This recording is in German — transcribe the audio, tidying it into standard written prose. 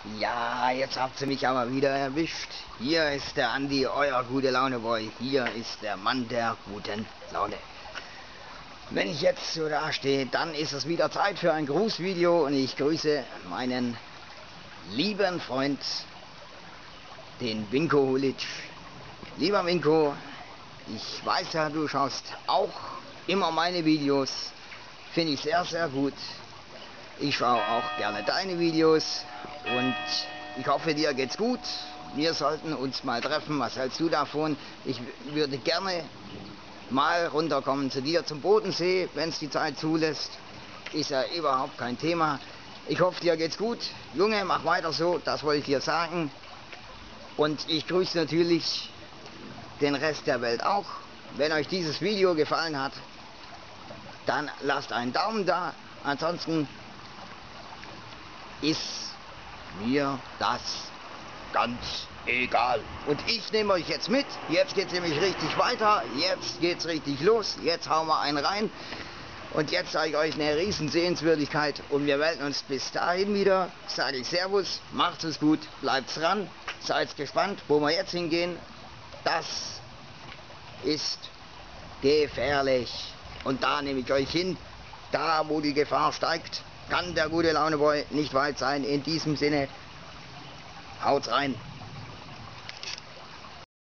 Ja, jetzt habt ihr mich aber wieder erwischt. Hier ist der Andi, euer gute Laune Boy. Hier ist der Mann der guten Laune. Wenn ich jetzt so dastehe, dann ist es wieder Zeit für ein Grußvideo und ich grüße meinen lieben Freund, den Winko Hulic. Lieber Winko, ich weiß ja, du schaust auch immer meine Videos. Finde ich sehr, sehr gut. Ich schaue auch gerne deine Videos und ich hoffe, dir geht's gut. Wir sollten uns mal treffen. Was hältst du davon? Ich würde gerne mal runterkommen zu dir zum Bodensee, wenn es die Zeit zulässt. Ist ja überhaupt kein Thema. Ich hoffe, dir geht's gut. Junge, mach weiter so, das wollte ich dir sagen. Und ich grüße natürlich den Rest der Welt auch. Wenn euch dieses Video gefallen hat, dann lasst einen Daumen da. Ansonsten ist mir das ganz egal. Und ich nehme euch jetzt mit. Jetzt geht es nämlich richtig weiter. Jetzt geht es richtig los. Jetzt hauen wir einen rein. Und jetzt zeige ich euch eine riesen Sehenswürdigkeit. Und wir melden uns bis dahin wieder. Sage ich Servus, macht's es gut, bleibt dran. Seid gespannt, wo wir jetzt hingehen. Das ist gefährlich. Und da nehme ich euch hin. Da, wo die Gefahr steigt, kann der gute Laune Boy nicht weit sein. In diesem Sinne, haut's rein.